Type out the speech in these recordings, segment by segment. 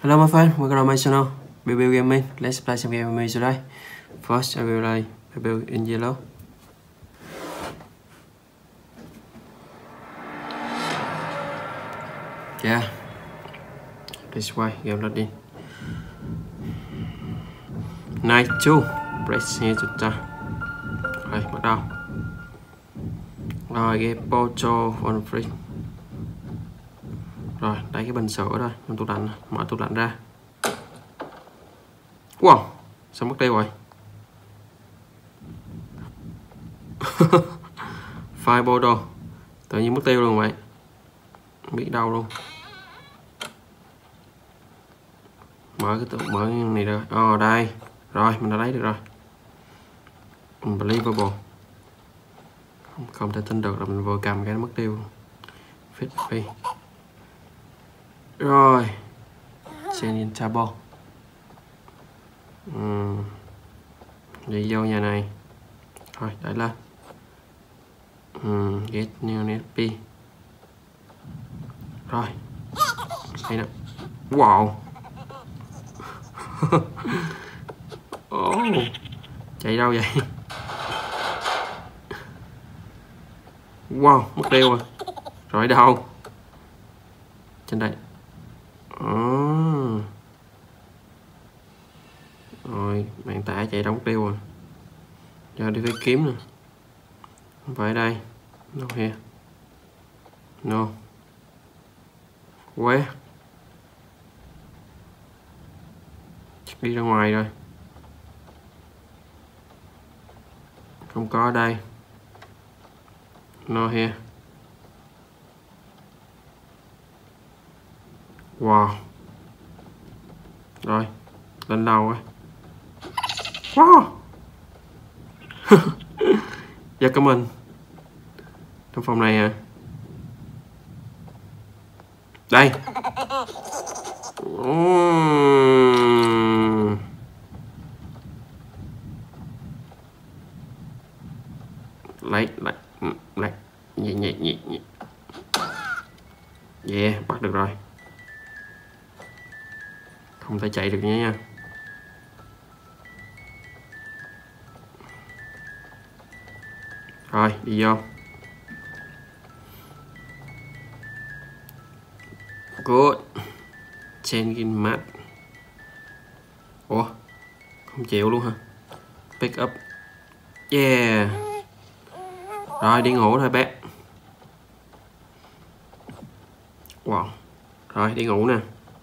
Hello my friend, welcome to my channel, BBL Gaming. Let's play some game with me today. First, I will play BBL in yellow. Yeah, this way, game loading. Night 2, press here to start. Rồi, bắt đầu. Rồi, game Pocho on free. Rồi, lấy cái bình sữa thôi, trong tủ lạnh, mở tủ lạnh ra. Wow, sao mất tiêu rồi? Fireball, tự nhiên mất tiêu luôn vậy, không biết đâu luôn. Mở cái này rồi. Đây rồi, mình đã lấy được rồi. Unbelievable, không thể tin được là mình vừa cầm cái nó mất tiêu. Fit đi rồi, Change table. Đi vô nhà này thôi, đẩy lên. Get new NP rồi, đây nè. Wow. Chạy đâu vậy? Wow, mất tiêu rồi. Rồi đâu? Trên đây. Rồi, bạn tả chạy đóng tiêu rồi. Giờ đi phải kiếm nè. Không phải đây. No here. No. Where? Chắc đi ra ngoài rồi. Không có ở đây. No here. Wow. Rồi, lên đầu rồi. Wow. Dạ cảm ơn. Trong phòng này à? Đây. Lấy. Nhẹ. Yeah, bắt được rồi. Không thể chạy được nha. Rồi, đi vô. Good. Changing map. Ủa, không chịu luôn hả? Pick up. Yeah. Rồi, đi ngủ thôi bé. Wow. Rồi, đi ngủ nè.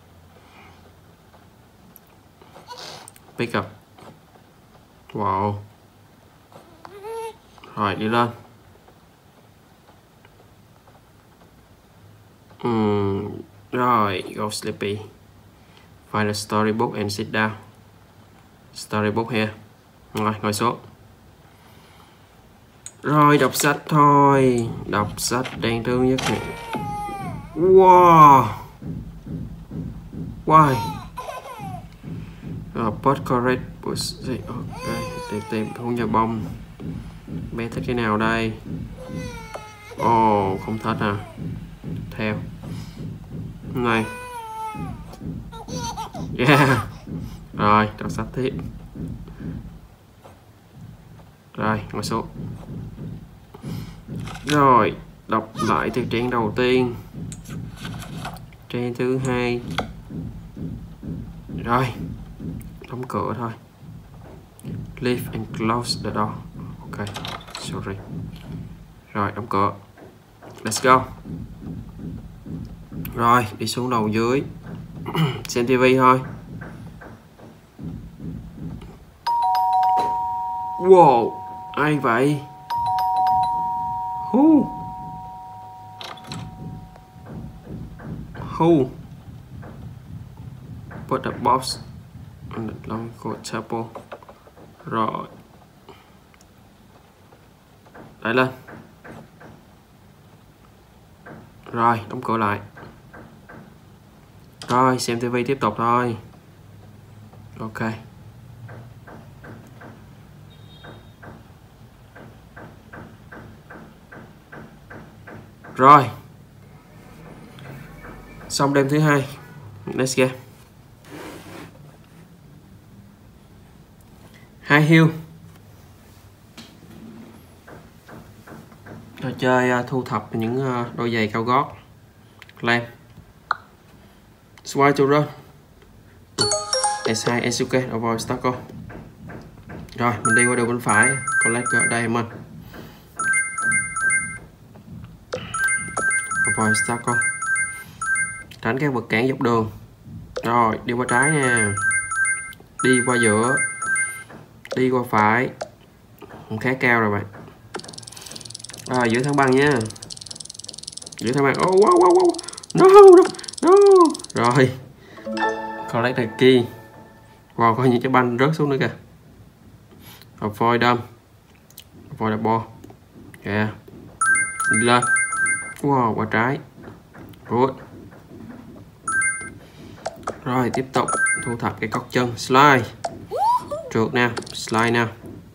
Pick up. Wow. Rồi, đi lên. Rồi, go sleepy. Find a storybook and sit down. Storybook here. Rồi, ngồi xuống. Rồi, đọc sách thôi. Đọc sách đáng thương nhất này. Wow. Why? Pot correct. Ok, tìm không nhà bông. Bé thích cái nào đây? Không thích à? Theo này. Yeah. Rồi, đọc sách tiếp. Rồi, ngồi xuống. Rồi, đọc lại từ trang đầu tiên. Trang thứ hai. Rồi, đóng cửa thôi. Leave and close the door. Ok, sorry. Rồi, đóng cửa. Let's go. Rồi, đi xuống đầu dưới. Xem tivi thôi. Wow, ai vậy? Who? Put a box on the long coat table. Rồi, đẩy lên. Rồi, đóng cửa lại. Rồi, xem tivi tiếp tục thôi. Ok. Rồi, xong đêm thứ hai. Let's go. High heel. Trò chơi thu thập những đôi giày cao gót. Lamp. Swipe to run. S2 Esuke avoid Starco. Rồi mình đi qua đường bên phải. Collect Diamond. Avoid Starco. Tránh các vật cản dọc đường. Rồi đi qua trái nha. Đi qua giữa. Đi qua phải. Khá cao rồi bạn. Rồi giữ thăng bằng nha. Giữ thăng bằng. Oh wow wow wow. No no no. Rồi. Collect the key. Wow, có những cái banh rớt xuống nữa kìa. Avoid them. Avoid the ball. Yeah. Đi lên. Wow, qua trái. Good. Rồi tiếp tục thu thập cái cóc chân. Slide. Trượt nào. Slide nào.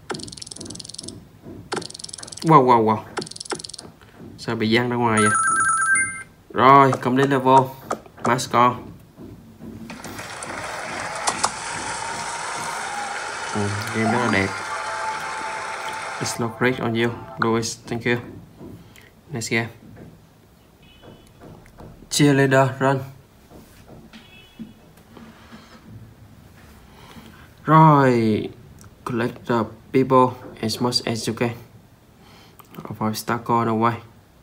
Wow wow wow. Sao bị văng ra ngoài vậy? Rồi complete level. Mascot. Game rất là đẹp. It's look great on you, Louis. Thank you. Next game. Cheerleader run. Rồi, collect the people as much as you can. Avoid Starco no way.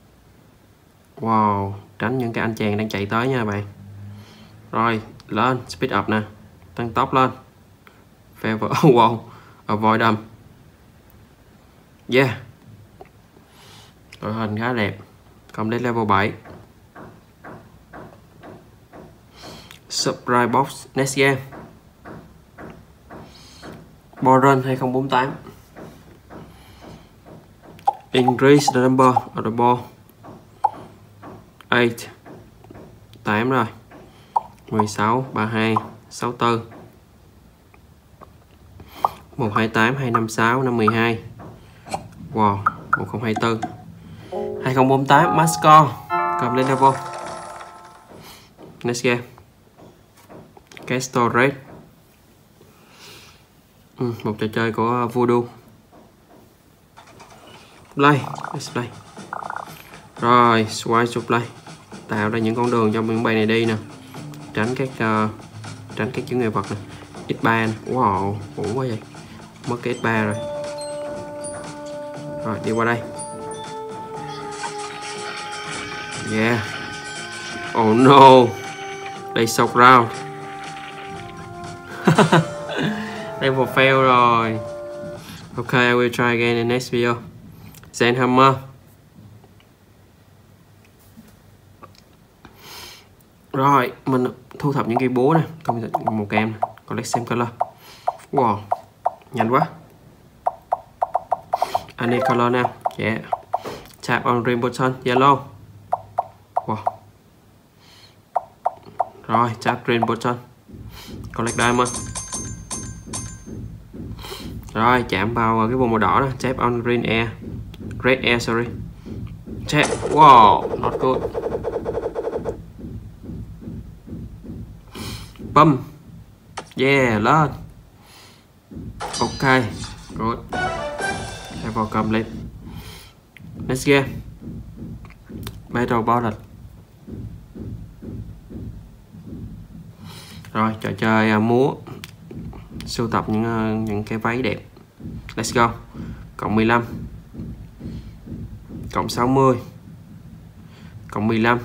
Wow, tránh những cái anh chàng đang chạy tới nha bạn. Rồi, lên, speed up nè. Tăng tốc lên. Favor, oh wow. Avoid them. Yeah. Đội hình khá đẹp. Cộng đến level 7. Surprise box. Next game. Ball run 2048. Increase the number of the ball. 8. 8 rồi. 16, 32, 64. 128, 256, 512. Wow, 1024. 2048 mascot. Cầm lên level. Next game. Castle Raid. Một trò chơi của Voodoo. Play. Let's play. Rồi, swipe to play. Tạo ra những con đường cho những bài này đi nè. Tránh các chướng ngại vật nè. X3 nè. Wow, ổn quá vậy. Mất cái X3 rồi. Rồi, đi qua đây. Yeah. Oh no. Đây sọc round. Level fail rồi. Ok, I will try again in next video. Zen Hammer. Rồi, mình thu thập những cái búa này. Công một em. Collect same color. Wow, nhanh quá. I need color now. Yeah. Tap on green button. Yellow. Wow. Rồi, tap green button. Collect diamond. Rồi, chạm vào cái vùng màu đỏ đó. Tap on green air. Red air, sorry. Tap. Wow, not good. Bum. Yeah, lên. Ok. Good. Level complete. Next game. Battle Ballad. Rồi, trò chơi múa. Sưu tập những cái váy đẹp. Let's go. Cộng 15. Cộng 60. Cộng 15.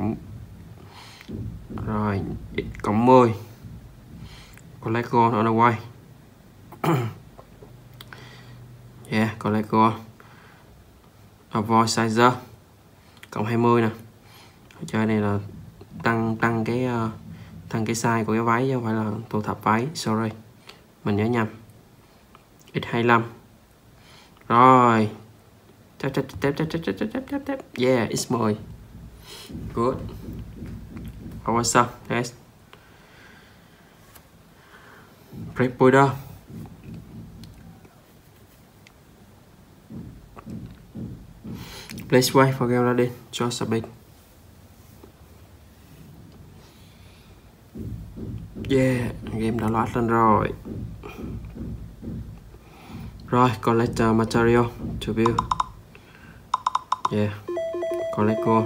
Rồi, cộng 10. Collect gold on the way. Yeah, collect gold. Avoid sizer. Cộng 20 nè. Chơi này là tăng cái size của cái váy chứ không phải là thu thập váy. Sorry, mình nhớ nhầm. X25. Rồi. Tap. Yeah, X10. Good. Awesome. Yes. Break border. Place way for game ready. Just a bit. Yeah, game đã load lên rồi. Rồi, collect material to build. Yeah, collect gold.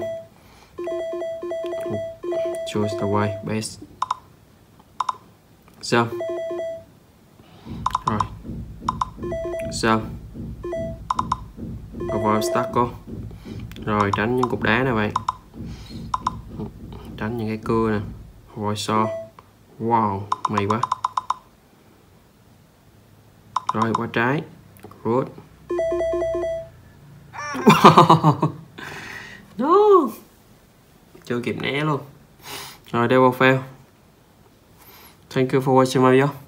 Choose the way best. Xong. Rồi. Xong. Avoid obstacle. Rồi, tránh những cục đá nè bạn. Tránh những cái cưa nè. Avoid saw. Wow, mày quá. Rồi, qua trái. Good. No. Chưa kịp né luôn. Rồi, đây vào fail. Thank you for watching my video.